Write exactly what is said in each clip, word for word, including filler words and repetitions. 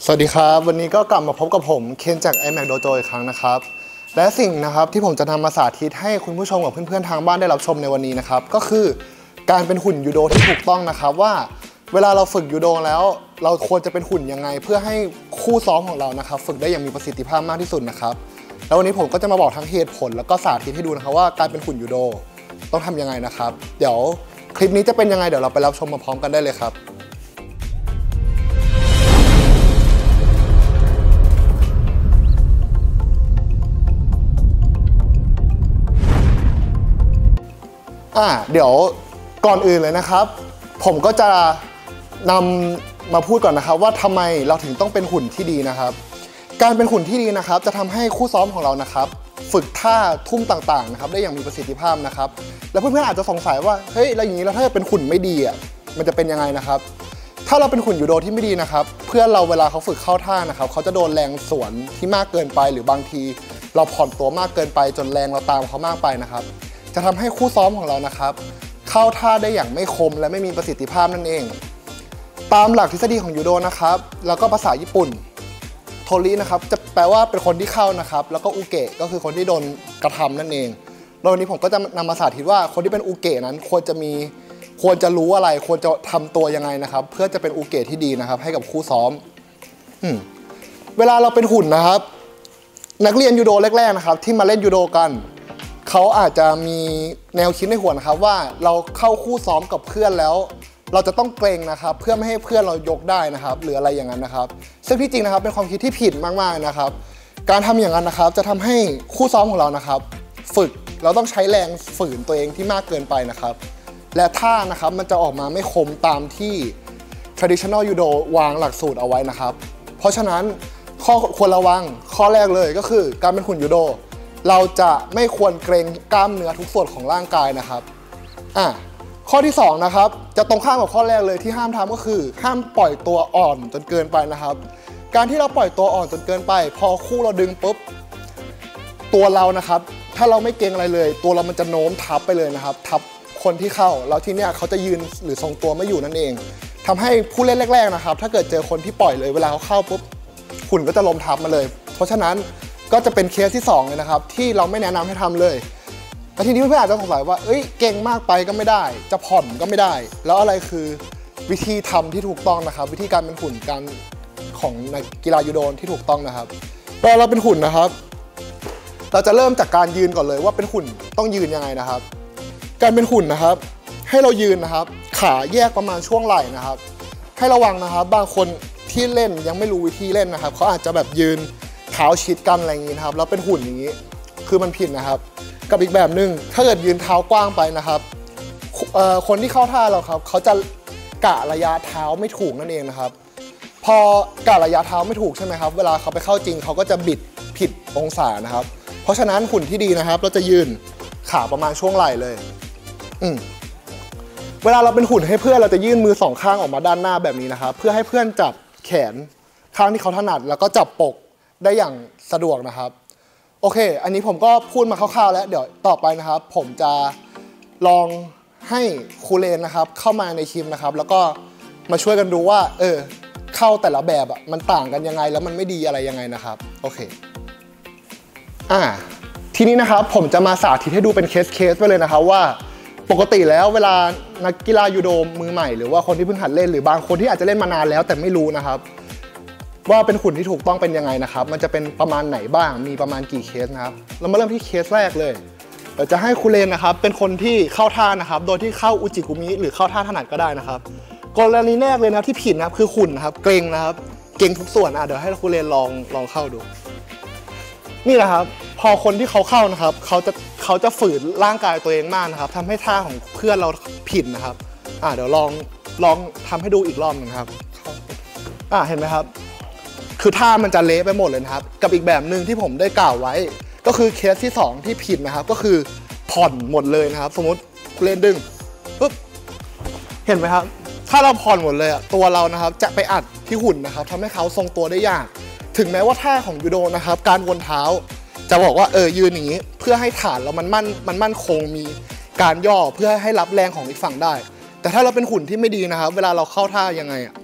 สวัสดีครับวันนี้ก็กลับมาพบกับผมเคนจาก ไอ แม็ก Dojo อีกครั้งนะครับและสิ่งนะครับที่ผมจะนำมาสาธิตให้คุณผู้ชมกับเพื่อนๆทางบ้านได้รับชมในวันนี้นะครับก็คือการเป็นหุ่นยูโดที่ถูกต้องนะครับว่าเวลาเราฝึกยูโดแล้วเราควรจะเป็นหุ่นยังไงเพื่อให้คู่ซ้อมของเรานะครับฝึกได้อย่างมีประสิทธิภาพมากที่สุดนะครับแล้ววันนี้ผมก็จะมาบอกทั้งเหตุผลแล้วก็สาธิตให้ดูนะครับว่าการเป็นหุ่นยูโดต้องทำยังไงนะครับเดี๋ยวคลิปนี้จะเป็นยังไงเดี๋ยวเราไปรับชมมาพร้อมกันได้เลยครับอ่าเดี๋ยวก่อนอื่นเลยนะครับผมก็จะนำมาพูดก่อนนะครับว่าทำไมเราถึงต้องเป็นหุ่นที่ดีนะครับการเป็นหุ่นที่ดีนะครับจะทำให้คู่ซ้อมของเรานะครับฝึกท่าทุ่มต่างๆนะครับได้อย่างมีประสิทธิภาพนะครับแล้วเพื่อนๆอาจจะสงสัยว่าเฮ้ยแล้วอย่างนี้เราถ้าเป็นหุ่นไม่ดีอ่ะมันจะเป็นยังไงนะครับถ้าเราเป็นหุ่นยูโดที่ไม่ดีนะครับเพื่อนเราเวลาเขาฝึกเข้าท่านะครับเขาจะโดนแรงสวนที่มากเกินไปหรือบางทีเราผ่อนตัวมากเกินไปจนแรงเราตามเขามากไปนะครับจะทำให้คู่ซ้อมของเรานะครับเข้าท่าได้อย่างไม่คมและไม่มีประสิทธิภาพนั่นเองตามหลักทฤษฎีของยูโดนะครับแล้วก็ภาษาญี่ปุ่นโทรินะครับจะแปลว่าเป็นคนที่เข้านะครับแล้วก็อุเกะก็คือคนที่โดนกระทำนั่นเองโดยวันนี้ผมก็จะนำมาสาธิตว่าคนที่เป็นอุเกะนั้นควรจะมีควรจะรู้อะไรควรจะทำตัวยังไงนะครับเพื่อจะเป็นอุเกะที่ดีนะครับให้กับคู่ซ้อมอืมเวลาเราเป็นหุ่นนะครับนักเรียนยูโดแรกๆนะครับที่มาเล่นยูโดกันเขาอาจจะมีแนวคิดในหัวนะครับว่าเราเข้าคู่ซ้อมกับเพื่อนแล้วเราจะต้องเกรงนะครับเพื่อไม่ให้เพื่อนเรายกได้นะครับหรืออะไรอย่างนั้นนะครับซึ่งที่จริงนะครับเป็นความคิดที่ผิดมากๆนะครับการทำอย่างนั้นนะครับจะทำให้คู่ซ้อมของเรานะครับฝึกเราต้องใช้แรงฝืนตัวเองที่มากเกินไปนะครับและท่านะครับมันจะออกมาไม่คมตามที่ traditional judo วางหลักสูตรเอาไว้นะครับเพราะฉะนั้นข้อควรระวังข้อแรกเลยก็คือการเป็นหุ่นยูโดเราจะไม่ควรเกรงกล้ามเนื้อทุกส่วนของร่างกายนะครับอ่ะข้อที่สองนะครับจะตรงข้ามกับข้อแรกเลยที่ห้ามทำก็คือห้ามปล่อยตัวอ่อนจนเกินไปนะครับการที่เราปล่อยตัวอ่อนจนเกินไปพอคู่เราดึงปุ๊บตัวเรานะครับถ้าเราไม่เกรงอะไรเลยตัวเรามันจะโน้มทับไปเลยนะครับทับคนที่เข้าแล้วทีเนี้ยเขาจะยืนหรือทรงตัวไม่อยู่นั่นเองทำให้ผู้เล่นแรกๆนะครับถ้าเกิดเจอคนที่ปล่อยเลยเวลาเขาเข้าปุ๊บหุ่นก็จะล้มทับมาเลยเพราะฉะนั้นก็จะเป็นเคสที่สองเลยนะครับที่เราไม่แนะนำให้ทำเลยแต่ทีนี้เพื่อนๆอาจจะสงสัยว่าเอ้ยเก่งมากไปก็ไม่ได้จะผ่อนก็ไม่ได้แล้วอะไรคือวิธีทำที่ถูกต้องนะครับวิธีการเป็นหุ่นการของนักกีฬายูโดที่ถูกต้องนะครับเวลาเราเป็นหุ่นนะครับเราจะเริ่มจากการยืนก่อนเลยว่าเป็นหุ่นต้องยืนยังไงนะครับการเป็นหุ่นนะครับให้เรายืนนะครับขาแยกประมาณช่วงไหล่นะครับให้ระวังนะครับบางคนที่เล่นยังไม่รู้วิธีเล่นนะครับเขาอาจจะแบบยืนเท้าชิดกันอะไรอย่างนี้นะครับแล้วเป็นหุ่นอย่างนี้คือมันผิดนะครับกับอีกแบบหนึ่งถ้าเกิดยืนเท้ากว้างไปนะครับคนที่เข้าท่าเราครับเขาจะกะระยะเท้าไม่ถูกนั่นเองนะครับพอกะระยะเท้าไม่ถูกใช่ไหมครับเวลาเขาไปเข้าจริงเขาก็จะบิดผิดองศานะครับเพราะฉะนั้นหุ่นที่ดีนะครับเราจะยืนขาประมาณช่วงไหล่เลยอืมเวลาเราเป็นหุ่นให้เพื่อนเราจะยื่นมือสองข้างออกมาด้านหน้าแบบนี้นะครับเพื่อให้เพื่อนจับแขนข้างที่เขาถนัดแล้วก็จับปกได้อย่างสะดวกนะครับโอเคอันนี้ผมก็พูดมาคร่าวๆแล้วเดี๋ยวต่อไปนะครับผมจะลองให้ครูเลนนะครับเข้ามาในคลิปนะครับแล้วก็มาช่วยกันดูว่าเออเข้าแต่ละแบบอ่ะมันต่างกันยังไงแล้วมันไม่ดีอะไรยังไงนะครับโอเคอ่าทีนี้นะครับผมจะมาสาธิตให้ดูเป็นเคสเคสไปเลยนะครับว่าปกติแล้วเวลานักกีฬายูโดมือใหม่หรือว่าคนที่เพิ่งหัดเล่นหรือบางคนที่อาจจะเล่นมานานแล้วแต่ไม่รู้นะครับว่าเป็นหุ่นที่ถูกต้องเป็นยังไงนะครับมันจะเป็นประมาณไหนบ้างมีประมาณกี่เคสนะครับเรามาเริ่มที่เคสแรกเลยเดี๋ยวจะให้ครูเลนนะครับเป็นคนที่เข้าท่านะครับโดยที่เข้าอุจิกุมิหรือเข้าท่าถนัดก็ได้นะครับกรณีแรกเลยนะที่ผิดนะครับคือหุ่นนะครับเกรงนะครับเกรงทุกส่วนอ่ะเดี๋ยวให้ครูเลนลองลองเข้าดูนี่แหละครับพอคนที่เขาเข้านะครับเขาจะเขาจะฝืนร่างกายตัวเองมากนะครับทำให้ท่าของเพื่อนเราผิดนะครับอ่ะเดี๋ยวลองลองทำให้ดูอีกรอบหนึ่งครับอ่ะเห็นไหมครับคือท่ามันจะเละไปหมดเลยนะครับกับอีกแบบหนึ่งที่ผมได้กล่าวไว้ก็คือเคสที่สองที่ผิดนะครับก็คือผ่อนหมดเลยนะครับสมมติเล่นดึงปุ๊บเห็นไหมครับถ้าเราผ่อนหมดเลยอะตัวเรานะครับจะไปอัดที่หุ่นนะครับทำให้เขาทรงตัวได้ยากถึงแม้ว่าท่าของยูโดนะครับการวนเท้าจะบอกว่าเออยืนอย่างนี้เพื่อให้ฐานเรามันมั่นมันมั่นคงมีการย่อเพื่อให้รับแรงของอีกฝั่งได้แต่ถ้าเราเป็นหุ่นที่ไม่ดีนะครับเวลาเราเข้าท่ายังไงอะ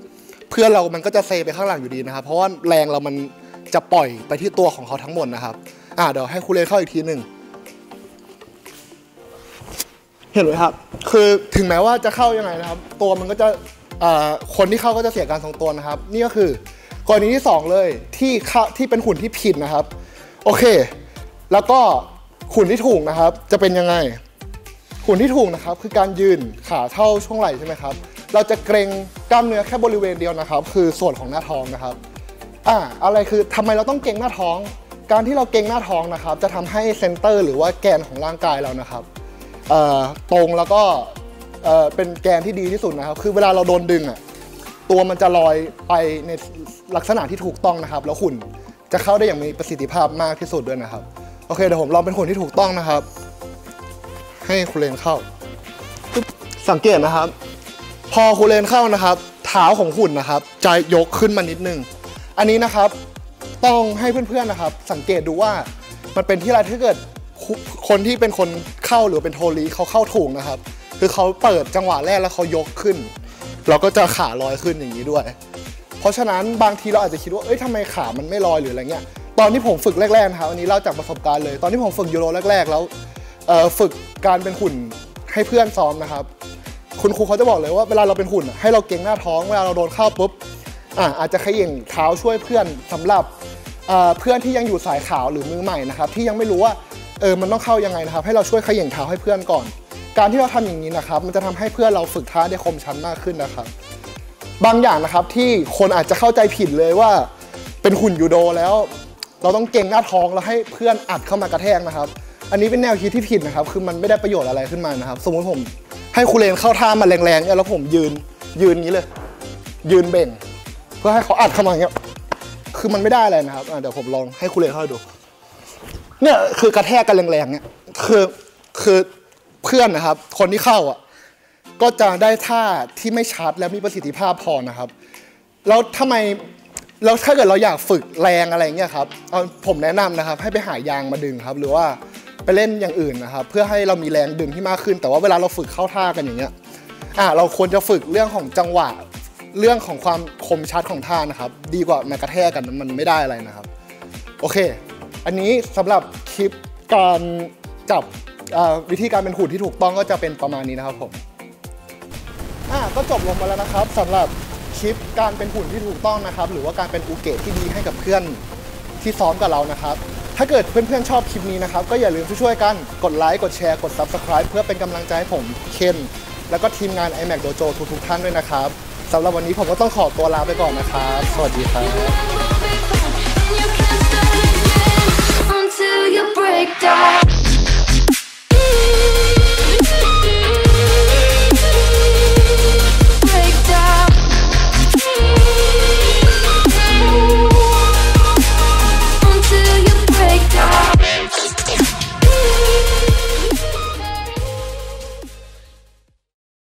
เพื่อนเรามันก็จะเซไปข้างหลังอยู่ดีนะครับเพราะว่าแรงเรามันจะปล่อยไปที่ตัวของเขาทั้งหมดนะครับอ่าเดี๋ยวให้ครูเลนเข้าอีกทีหนึ่งเห็นไหมครับคือถึงแม้ว่าจะเข้ายังไงนะครับตัวมันก็จะคนที่เข้าก็จะเสียการทรงตัวนะครับนี่ก็คือกรณีที่สองเลยที่เข้าที่เป็นหุ่นที่ผิดนะครับโอเคแล้วก็หุ่นที่ถูกนะครับจะเป็นยังไงหุ่นที่ถูกนะครับคือการยืนขาเท่าช่วงไหล่ใช่ไหมครับเราจะเกรงกล้ามเนื้อแค่บริเวณเดียวนะครับคือส่วนของหน้าท้องนะครับอ่าอะไรคือทำไมเราต้องเกรงหน้าท้องการที่เราเกรงหน้าท้องนะครับจะทำให้เซนเตอร์หรือว่าแกนของร่างกายเรานะครับตรงแล้วก็เป็นแกนที่ดีที่สุดนะครับคือเวลาเราโดนดึงอ่ะตัวมันจะลอยไปในลักษณะที่ถูกต้องนะครับแล้วหุ่นจะเข้าได้อย่างมีประสิทธิภาพมากที่สุดด้วยนะครับโอเคเดี๋ยวผมลองเป็นหุ่นที่ถูกต้องนะครับให้ครูเลนเข้าสังเกตนะครับพอครูเลนเข้านะครับเท้าของหุ่นนะครับจะยกขึ้นมานิดนึงอันนี้นะครับต้องให้เพื่อนๆนะครับสังเกตดูว่ามันเป็นที่ไรถ้าเกิดคนที่เป็นคนเข้าหรือเป็นโทลีเขาเข้าถูกนะครับคือเขาเปิดจังหวะแรกแล้วเขายกขึ้นเราก็จะขาลอยขึ้นอย่างนี้ด้วยเพราะฉะนั้นบางทีเราอาจจะคิดว่าเอ้ยทำไมขามันไม่ลอยหรืออะไรเงี้ยตอนที่ผมฝึกแรกๆนะครับอันนี้เล่าจากประสบการณ์เลยตอนที่ผมฝึกยูโรแรกๆแล้วฝึกการเป็นหุ่นให้เพื่อนซ้อมนะครับคุณครูเขาจะบอกเลยว่าเวลาเราเป็นหุ่นให้เราเกรงหน้าท้องเวลาเราโดนเข้าปุ๊บอ่าอาจจะเขย่งเท้าช่วยเพื่อนสำหรับเพื่อนที่ยังอยู่สายขาวหรือมือใหม่นะครับที่ยังไม่รู้ว่าเออมันต้องเข้ายังไงนะครับให้เราช่วยเขย่งเท้าให้เพื่อนก่อนการที่เราทำอย่างนี้นะครับมันจะทำให้เพื่อนเราฝึกท่าได้คมชัดมากขึ้นนะครับบางอย่างนะครับที่คนอาจจะเข้าใจผิดเลยว่าเป็นหุ่นยูโดแล้วเราต้องเก่งหน้าท้องแล้วให้เพื่อนอัดเข้ามากระแทกนะครับอันนี้เป็นแนวคิดที่ผิดนะครับคือมันไม่ได้ประโยชน์อะไรขึ้นมานะครับสมมติผมให้ครูเลนเข้าท่ามาแรงๆเนี่ยแล้วผมยืนยืนนี้เลยยืนเบ่งเพื่อให้เขาอัดเข้ามาอย่างเงี้ยคือมันไม่ได้อะไรนะครับเดี๋ยวผมลองให้ครูเลนเข้าดูเนี่ยคือกระแทกกันแรงๆเนี่ยคือคือเพื่อนนะครับคนที่เข้าอ่ะก็จะได้ท่าที่ไม่ชัดและมีประสิทธิภาพพอนะครับแล้วทำไมแล้วถ้าเกิดเราอยากฝึกแรงอะไรเงี้ยครับผมแนะนำนะครับให้ไปหายางมาดึงครับหรือว่าไปเล่นอย่างอื่นนะครับเพื่อให้เรามีแรงดึงที่มากขึ้นแต่ว่าเวลาเราฝึกเข้าท่ากันอย่างเงี้ยอ่ะเราควรจะฝึกเรื่องของจังหวะเรื่องของความคมชัดของท่านะครับดีกว่ามากระแทกกันมันไม่ได้อะไรนะครับโอเคอันนี้สำหรับคลิปการจับวิธีการเป็นหุ่นที่ถูกต้องก็จะเป็นประมาณนี้นะครับผมอ่ะก็จบลงมาแล้วนะครับสำหรับคลิปการเป็นหุ่นที่ถูกต้องนะครับหรือว่าการเป็นอุเกะที่ดีให้กับเพื่อนที่ซ้อมกับเรานะครับถ้าเกิดเพื่อนๆชอบคลิปนี้นะครับก็อย่าลืมช่วยๆกันกดไลค์กดแชร์กด ซับสไครบ์ เพื่อเป็นกำลังใจให้ผมเคนแล้วก็ทีมงาน ไอแม็ก Dojo ทุกๆท่านด้วยนะครับสำหรับวันนี้ผมก็ต้องขอตัวลาไปก่อนนะครับสวัสดีครับ